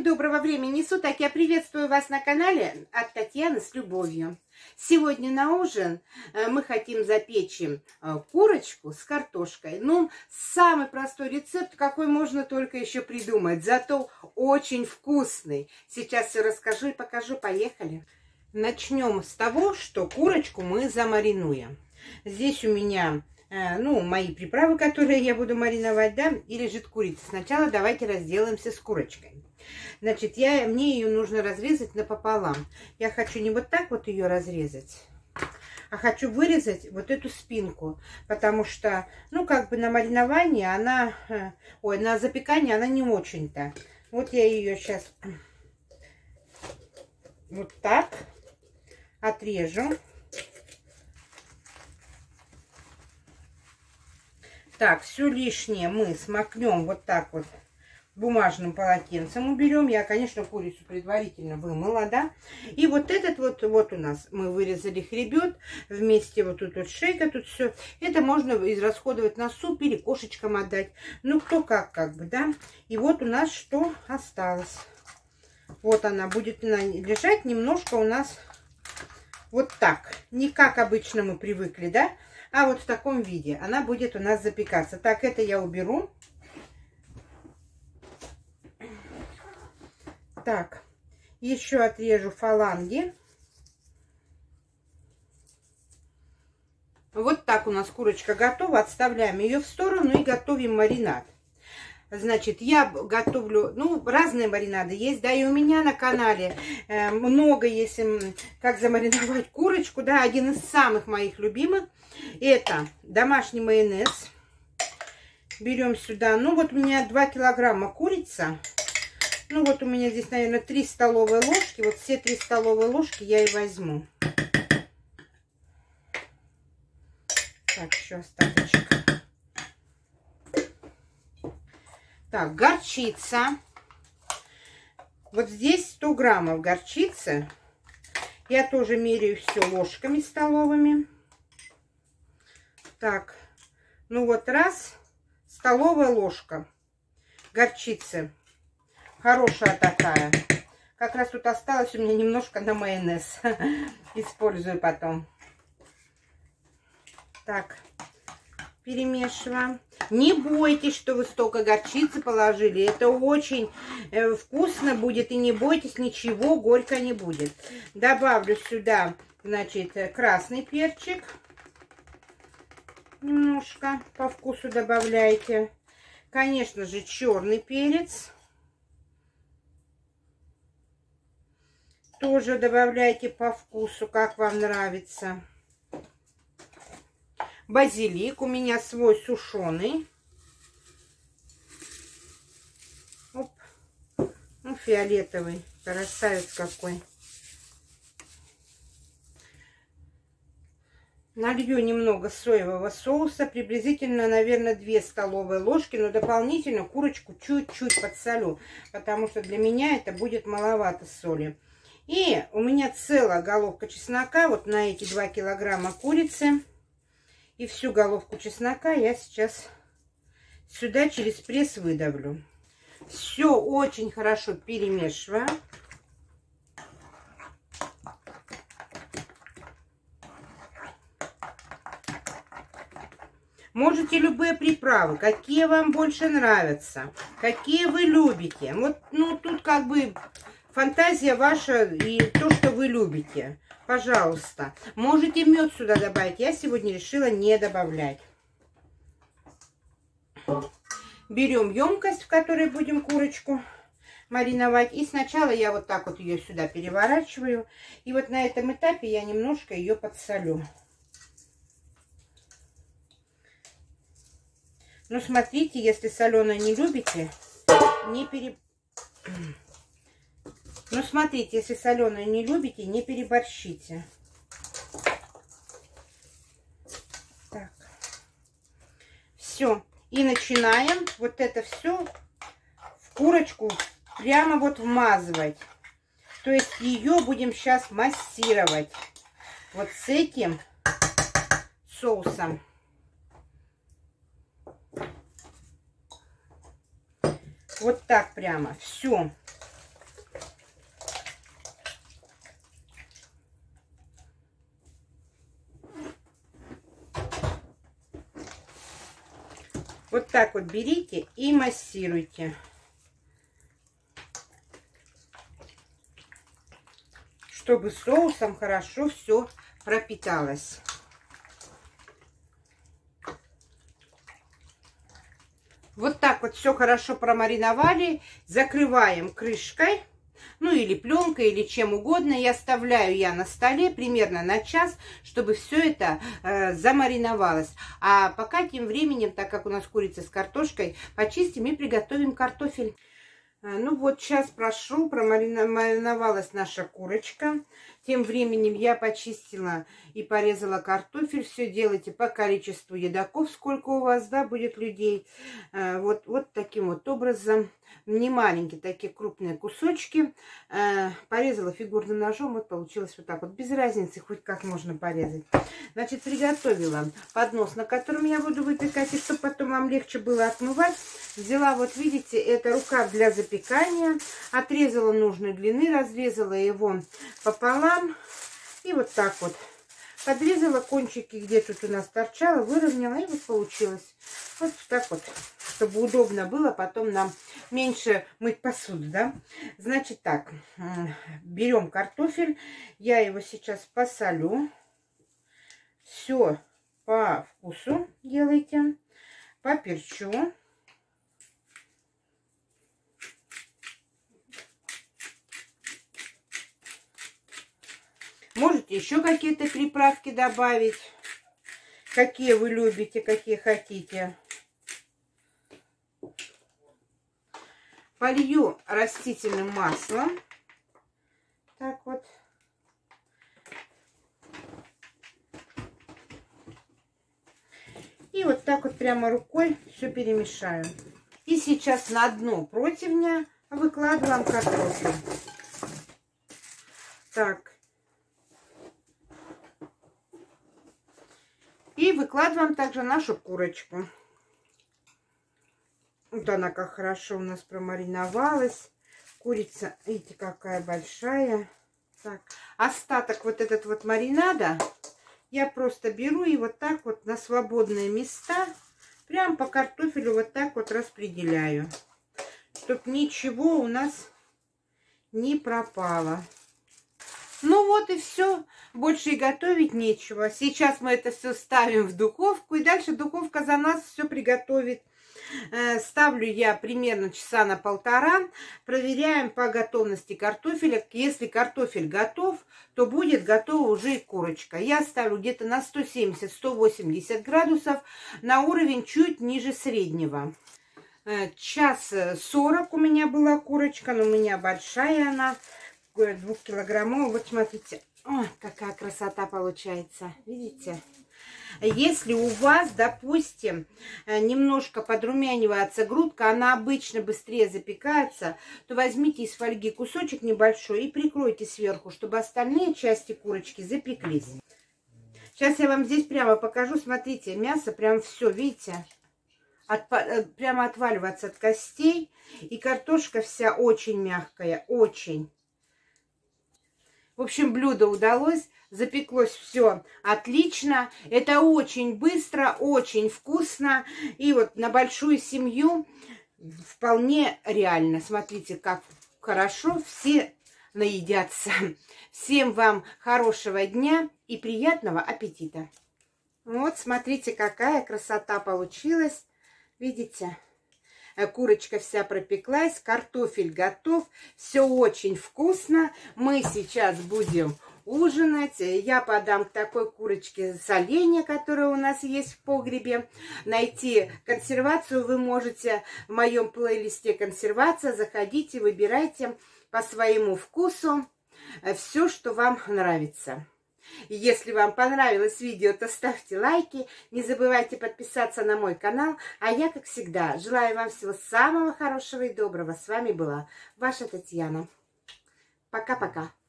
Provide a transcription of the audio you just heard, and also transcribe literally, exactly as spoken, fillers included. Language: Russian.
Всем доброго времени суток! Я приветствую вас на канале от Татьяны с любовью. Сегодня на ужин мы хотим запечь курочку с картошкой. Ну, самый простой рецепт, какой можно только еще придумать, зато очень вкусный. Сейчас все расскажу и покажу. Поехали! Начнем с того, что курочку мы замаринуем. Здесь у меня... Ну, мои приправы, которые я буду мариновать, да, и лежит курица. Сначала давайте разделаемся с курочкой. Значит, я, мне ее нужно разрезать напополам. Я хочу не вот так вот ее разрезать, а хочу вырезать вот эту спинку, потому что, ну, как бы на маринование она, ой, на запекание она не очень-то. Вот я ее сейчас вот так отрежу. Так, все лишнее мы смакнем вот так вот бумажным полотенцем уберем. Я, конечно, курицу предварительно вымыла, да. И вот этот вот, вот у нас мы вырезали хребет, вместе вот тут вот шейка, тут все. Это можно израсходовать на суп или кошечкам отдать. Ну, кто как, как бы, да. И вот у нас что осталось. Вот она будет лежать немножко у нас вот так. Не как обычно мы привыкли, да. А вот в таком виде она будет у нас запекаться. Так, это я уберу. Так, еще отрежу фаланги. Вот так у нас курочка готова. Отставляем ее в сторону и готовим маринад. Значит, я готовлю, ну, разные маринады есть, да, и у меня на канале э, много есть, как замариновать курочку, да, один из самых моих любимых. Это домашний майонез. Берем сюда, ну, вот у меня два килограмма курица. Ну, вот у меня здесь, наверное, три столовые ложки. Вот все три столовые ложки я и возьму. Так, еще остаточек. Так, горчица. Вот здесь сто граммов горчицы. Я тоже меряю все ложками столовыми. Так, ну вот раз, столовая ложка горчицы. Хорошая такая. Как раз тут осталось у меня немножко на майонез. Использую потом. Так, перемешиваем. Не бойтесь, что вы столько горчицы положили. Это очень э, вкусно будет. И не бойтесь, ничего горько не будет. Добавлю сюда, значит, красный перчик. Немножко по вкусу добавляйте. Конечно же, черный перец. Тоже добавляйте по вкусу, как вам нравится. Базилик у меня свой сушеный. Оп. Ну, фиолетовый. Красавец какой. Налью немного соевого соуса. Приблизительно, наверное, две столовые ложки. Но дополнительно курочку чуть-чуть подсолю. Потому что для меня это будет маловато соли. И у меня целая головка чеснока. Вот на эти два килограмма курицы. И всю головку чеснока я сейчас сюда через пресс выдавлю. Все очень хорошо перемешиваю. Можете любые приправы, какие вам больше нравятся, какие вы любите. Вот, ну, тут как бы фантазия ваша и то, что вы любите. Пожалуйста. Можете мед сюда добавить. Я сегодня решила не добавлять. Берем емкость, в которой будем курочку мариновать. И сначала я вот так вот ее сюда переворачиваю. И вот на этом этапе я немножко ее подсолю. Ну, смотрите, если соленое не любите, не пере... Ну, смотрите, если соленое не любите, не переборщите. Так. Все. И начинаем вот это все в курочку прямо вот вмазывать. То есть ее будем сейчас массировать вот с этим соусом. Вот так прямо. Все. Вот так вот берите и массируйте. Чтобы соусом хорошо все пропиталось. Вот так вот все хорошо промариновали. Закрываем крышкой. Ну или пленкой, или чем угодно. И оставляю я на столе примерно на час, чтобы все это э, замариновалось. А пока тем временем, так как у нас курица с картошкой, почистим и приготовим картофель. Ну вот, час прошел, промариновалась наша курочка. Тем временем я почистила и порезала картофель. Все делайте по количеству едоков, сколько у вас, да, будет людей. Вот, вот таким вот образом. Не маленькие, такие крупные кусочки. Порезала фигурным ножом, вот получилось вот так вот. Без разницы, хоть как можно порезать. Значит, приготовила поднос, на котором я буду выпекать, и чтобы потом вам легче было отмывать. Взяла, вот видите, это рукав для запекания. Отрезала нужной длины, разрезала его пополам. И вот так вот подрезала кончики, где тут у нас торчало, выровняла, и вот получилось. Вот так вот, чтобы удобно было потом нам меньше мыть посуду, да. Значит так, берем картофель, я его сейчас посолю. Все по вкусу делайте, поперчу. Можете еще какие-то приправки добавить, какие вы любите, какие хотите. Полью растительным маслом. Так вот. И вот так вот прямо рукой все перемешаю. И сейчас на дно противня выкладываем картофель. Так. И выкладываем также нашу курочку. Вот она как хорошо у нас промариновалась. Курица, видите, какая большая. Так. Остаток вот этот вот маринада я просто беру и вот так вот на свободные места прям по картофелю вот так вот распределяю, чтобы ничего у нас не пропало. Ну вот и все. Больше и готовить нечего. Сейчас мы это все ставим в духовку. И дальше духовка за нас все приготовит. Ставлю я примерно часа на полтора. Проверяем по готовности картофеля. Если картофель готов, то будет готова уже и курочка. Я ставлю где-то на сто семьдесят — сто восемьдесят градусов. На уровень чуть ниже среднего. Час сорок у меня была курочка. Но у меня большая она. Двухкилограммовая. Вот смотрите. Ой, какая красота получается. Видите? Если у вас, допустим, немножко подрумянивается грудка, она обычно быстрее запекается, то возьмите из фольги кусочек небольшой и прикройте сверху, чтобы остальные части курочки запеклись. Сейчас я вам здесь прямо покажу. Смотрите, мясо прям все, видите? От, прямо отваливается от костей. И картошка вся очень мягкая, очень. В общем, блюдо удалось, запеклось все отлично. Это очень быстро, очень вкусно. И вот на большую семью вполне реально. Смотрите, как хорошо все наедятся. Всем вам хорошего дня и приятного аппетита. Вот, смотрите, какая красота получилась. Видите? Курочка вся пропеклась, картофель готов, все очень вкусно. Мы сейчас будем ужинать. Я подам к такой курочке соленья, которая у нас есть в погребе. Найти консервацию вы можете в моем плейлисте «Консервация». Заходите, выбирайте по своему вкусу все, что вам нравится. И если вам понравилось видео, то ставьте лайки, не забывайте подписаться на мой канал. А я, как всегда, желаю вам всего самого хорошего и доброго. С вами была ваша Татьяна. Пока-пока.